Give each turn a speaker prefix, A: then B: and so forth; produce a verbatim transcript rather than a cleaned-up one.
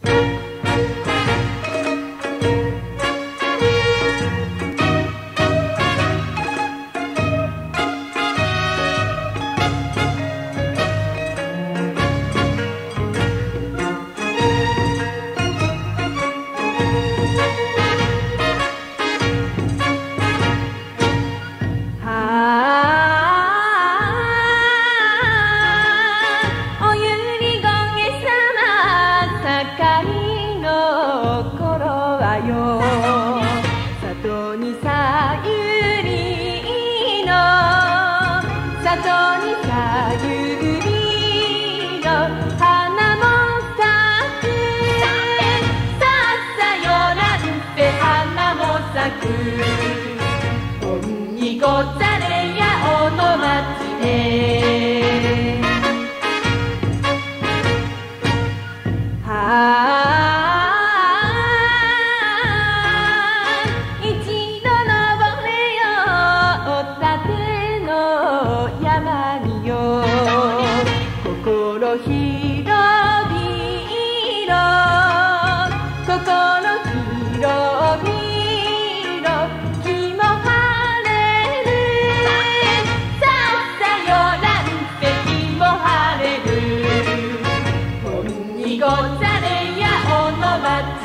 A: 里にさゆりの里にさゆりの花も咲くさっさよなんて花も咲くほんにござれやおの町ではあ心広々心広々気も晴れるさっさよなんて気も晴れるほんにござれやおの町